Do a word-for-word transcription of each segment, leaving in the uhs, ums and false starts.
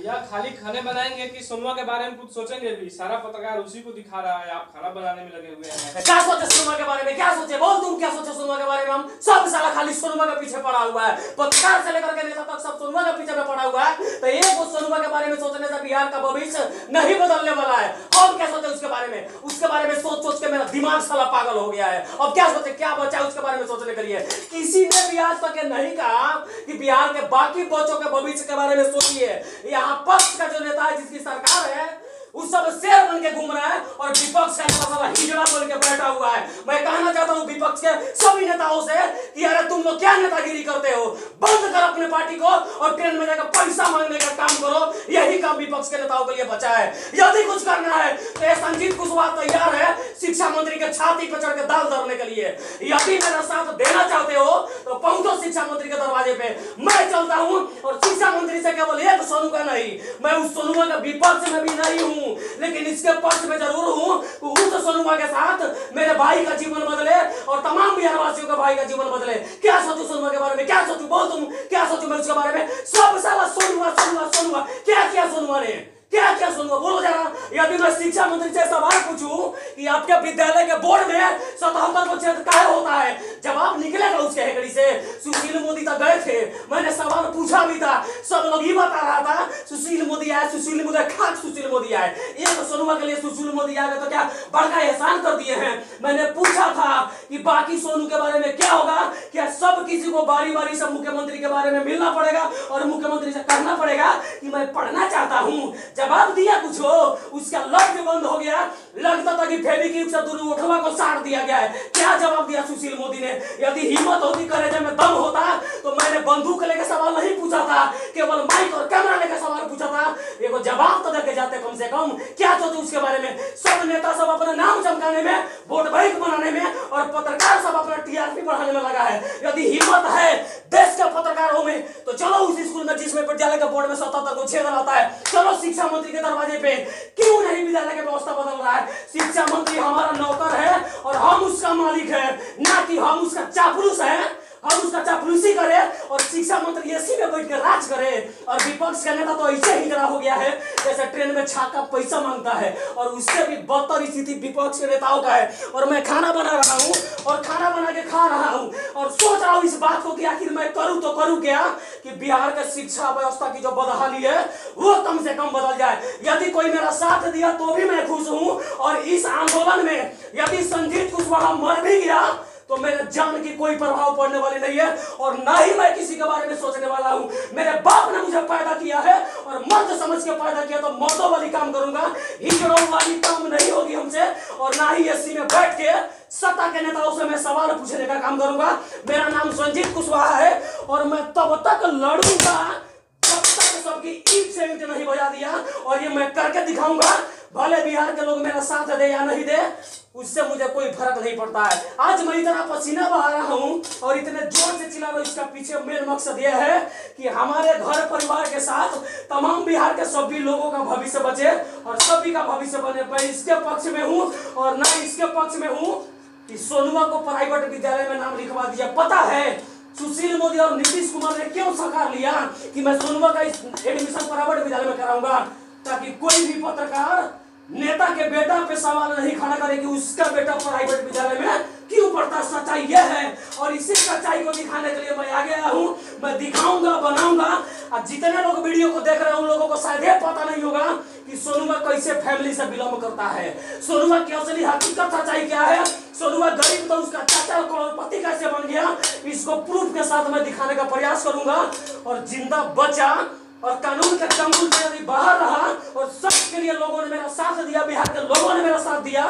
भैया खाली खाने बनाएंगे कि सोनुआ के बारे में कुछ सोचेंगे भी? सारा पत्रकार उसी को दिखा रहा है, आप खाना बनाने में लगे हुए हैं। क्या सोचे सोनुआ के बारे में? क्या सोचे? बोल तुम क्या सोचे सोनुआ के बारे में? हम सब साला खाली सोनुआ के पीछे पड़ा हुआ है, पत्रकार से लेकर के नेता तक सब सोनुआ के पीछे में पड़ा हुआ है। तो एक वो सोनुआ के बारे में सोचने से बिहार का भविष्य नहीं बदलने वाला है। और क्या सोचे उसके बारे में? उसके बारे में सोच सोच के मेरा दिमाग साला पागल हो गया है। अब क्या सोचे, क्या बचा है उसके बारे में सोचने के लिए? किसी ने भी आज तक नहीं कहा कि बिहार के बाकी बच्चों के भविष्य के बारे में सोचिए। यहाँ पक्ष का जो नेता है, जिसकी सरकार है, उस सब शेर बन के घूम रहा है और विपक्ष का नेता साला हिजड़ा बोल के बैठा हुआ है। मैं कहना चाहता हूं विपक्ष के सभी नेताओं से कि अरे तुम लोग क्या नेतागिरी करते हो? बंद कर अपने पार्टी को और ट्रेन में जाकर पैसा मांगने का काम करो। यही काम विपक्ष के नेताओं के लिए बचा है। यदि कुछ करना है तो ये संजीत कुशवाहा तैयार है शिक्षा मंत्री के छाती पर चढ़ के दाल धरने के लिए। यदि मेरा साथ देना चाहते हो तो पहुंचो शिक्षा मंत्री के दरवाजे पे। मैं चलता हूं और शिक्षा मंत्री से केवल एक सोनू का नहीं, मैं उस सोनुआ का विपक्ष में भी नहीं हूं, लेकिन इसके पक्ष में जरूर हूं। उस सोनुआ के साथ मेरे भाई का जीवन बदले और तमाम बिहार वासियों का भाई का जीवन बदले। क्या सोचू सोनुआ के बारे में? क्या सोचू? बोल तुम क्या सोचू मैं उसके बारे में? सब साला सोनुआ सोनुआ सोनुआ। क्या किया सोनुआ ने? क्या क्या सोनुआ? बोलो जरा। यदि मैं शिक्षा मंत्री से सवाल पूछूं कि आपके विद्यालय के बोर्ड में सतहत्तर प्रतिशत काहे होता है, जवाब निकलेगा उसके हेकड़ी से। सुशील मोदी तक गए थे, मैंने सवाल पूछा भी था, सब लोग ही बता रहा था सुशील मोदी आए, सुशील मोदी खाक सुशील मोदी आए। एक सोनुआ के लिए सुशील मोदी आए तो क्या बड़का एहसान कर दिए हैं? मैंने पूछा था कि बाकी सोनू के बारे में क्या होगा? क्या सब किसी को बारी बारी से मुख्यमंत्री के बारे में मिलना पड़ेगा और मुख्यमंत्री से कहना पड़ेगा कि मैं पढ़ना चाहता हूं? जवाब दिया कुछ हो, उसका लफ्ज बंद हो गया। लगता था कि फेविक्विक से दोनों उठवा को साड़ दिया गया है। क्या जवाब दिया सुशील मोदी ने? यदि हिम्मत होती, कलेजे में दम होता तो मैंने बंदूक लेके सवाल नहीं पूछा था, केवल माइक और कैमरा लेके सवाल पूछा था। एगो जवाब तो देके जाते कम से कम। क्या सोचो उसके बारे में? सब नेता सब अपने नाम चमकाने में, वोट बैंक बनाने में और पत्रकार सब अपना टीआरपी बढ़ाने में लगा है। यदि हिम्मत है देश के पत्रकारों में तो चलो उस स्कूल में जिसमें विद्यालय के बोर्ड में सतहत्तर को छेद आता है, चलो शिक्षा मंत्री के दरवाजे पे। क्यों नहीं विद्यालय की व्यवस्था बदल रहा है? शिक्षा मंत्री हमारा नौकर है और हम उसका मालिक है, ना कि हम उसका चापलूस है। हम उसका चापलूसी करे और शिक्षा मंत्री एसी में बैठ कर राज करे। और विपक्ष का नेता तो ऐसे ही हो गया है जैसे ट्रेन में छाका पैसा मांगता है, और उससे भी बदतर स्थिति विपक्ष के नेताओं का है। और मैं खाना बना रहा हूँ और खाना बना के खा रहा हूँ और सोच रहा हूँ इस बात को कि आखिर मैं करूँ तो करूँ क्या कि बिहार के शिक्षा व्यवस्था की जो बदहाली है वो कम से कम बदल जाए। यदि कोई मेरा साथ दिया तो भी मैं खुश हूँ। और इस आंदोलन में यदि संजीत कुशवाहा मर भी गया तो मेरे जान की कोई प्रभाव पड़ने वाली नहीं है और ना ही मैं किसी के बारे में सोचने वाला हूं। मेरे बाप ने मुझे पैदा किया है और मर्द समझ के पैदा किया तो मर्दों वाली काम करूंगा, हिजड़ों वाली काम नहीं होगी हमसे। और ना ही एसी में बैठ के सत्ता के नेताओं से मैं सवाल पूछने का काम करूंगा। मेरा नाम संजीत कुशवाहा है और मैं तब तक लड़ूंगा जब तक सबकी ईट से ईट नहीं बजा दिया, और ये मैं करके दिखाऊंगा। भले बिहार के लोग मेरा साथ दे या नहीं दे, उससे मुझे कोई फर्क नहीं पड़ता है। आज मैं इतना पसीना बहा रहा हूं और इतने जोर से चिल्ला रहा हूं, इसका पीछे मेन मकसद यह है कि हमारे घर परिवार के साथ तमाम बिहार के सभी लोगों का भविष्य बचे और सभी का भविष्य बने। मैं इसके पक्ष में हूं और ना इसके पक्ष में हूं कि सोनुआ को प्राइवेट विद्यालय में नाम लिखवा दिया। पता है सुशील मोदी और नीतीश कुमार ने क्यों साकार लिया कि मैं सोनुआ का एडमिशन प्राइवेट विद्यालय में कराऊंगा, ताकि कोई भी पत्रकार नेता के बेटा पे सवाल नहीं खड़ा करे कि उसका बेटा प्राइवेट विद्यालय में क्यों पढ़ता। सच्चाई यह है और इसी सच्चाई को दिखाने के लिए मैं आगे आया हूं। मैं दिखाऊंगा, बनाऊंगा। और जितने लोग वीडियो को देख रहे हैं उन लोगों को शायद ये पता नहीं होगा कि सोनुआ कैसे फैमिली से बिलोंग करता है, सोनुआ की असली हकीकत सच्चाई क्या है, सोनुआ गरीब तो उसका चाचा करोड़पति कैसे बन गया। इसको प्रूफ के साथ मैं दिखाने का प्रयास करूंगा। और जिंदा बचा और कानून के चंगुल से यदि बाहर रहा और सबके लिए लोगों ने मेरा साथ दिया, बिहार के लोगों ने मेरा साथ दिया,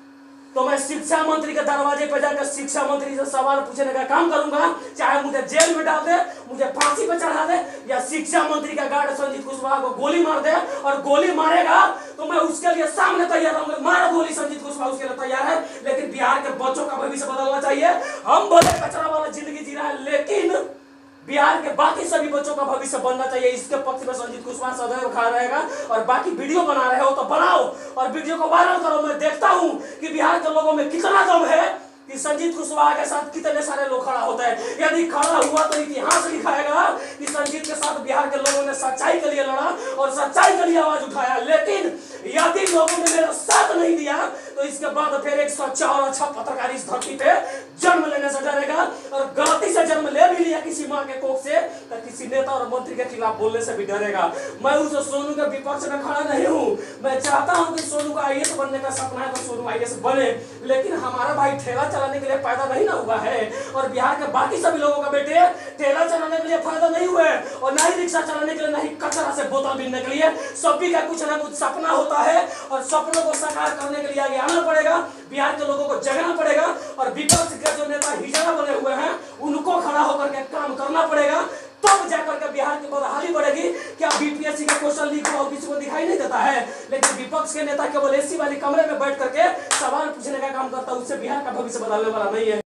तो मैं शिक्षा मंत्री के दरवाजे पर जाकर शिक्षा मंत्री से सवाल पूछने का काम करूंगा। चाहे मुझे जेल में डाल दे, मुझे फांसी पर चढ़ा दे, या शिक्षा मंत्री का गार्ड संजीत कुशवाहा को गोली मार दे। और गोली मारेगा तो मैं उसके लिए सामने तैयार रहूंगा। मारा गोली संजीत कुशवाहा, उसके लिए तैयार है। लेकिन बिहार के बच्चों का भविष्य बदलना चाहिए। हम भले कचरा वाला जिंदगी जी रहे हैं, लेकिन बिहार के बाकी सभी बच्चों का भविष्य बनना चाहिए। इसके पक्ष में संजीत कुशवाहा सदैव खड़ा रहेगा। और बाकी वीडियो बना रहे हो तो बनाओ और वीडियो को वायरल करो। मैं देखता हूं कि बिहार के लोगों में कितना दम है कि संजीत कुशवाहा के साथ कितने सारे लोग खड़ा होते हैं। यदि खड़ा हुआ तो इतिहास लिखाएगा कि संजीत के साथ बिहार के लोगों ने सच्चाई के लिए लड़ा और लिए आवाज उठाया, लेकिन यदि लोगों ने मेरा साथ नहीं दिया तो इसके बाद फिर एक सच्चा और अच्छा पत्रकार इस धरती पे जन्म लेने से डरेगा। और गलती से जन्म ले भी लिया किसी माँ के कोख से तो किसी नेता और मंत्री के खिलाफ बोलने से भी डरेगा। मैं उस सोनू के विपक्ष में खड़ा नहीं हूँ। मैं चाहता हूँ कि सोनू का आई ए एस बनने का सपना है तो सोनू आई ए एस बने, लेकिन हमारा भाई ठेला चलाने के लिए पैदा नहीं ना हुआ है। और बिहार के बाकी सभी लोगों का बेटे ठेला चलाने के लिए फायदा नहीं हुए और ना ही रिक्शा चलाने के लिए, ना ही कचरा से बोतल बीनने के लिए। सभी का कुछ ना कुछ सपना होता है और सपनों को साकार करने के लिए आगे आना पड़ेगा। बिहार के लोगों को जगना पड़ेगा और विपक्ष के जो नेता हिजड़ा बने हुए हैं उनको खड़ा होकर के काम करना पड़ेगा, तब जाकर के बिहार की बदहाली बढ़ेगी। क्या बी पी एस सी का क्वेश्चन लीक हुआ किसी को दिखाई नहीं देता है? लेकिन विपक्ष के नेता केवल एसी वाली कमरे में बैठ करके सवाल पूछने का काम करता है, उससे बिहार का भविष्य बदलने वाला नहीं है।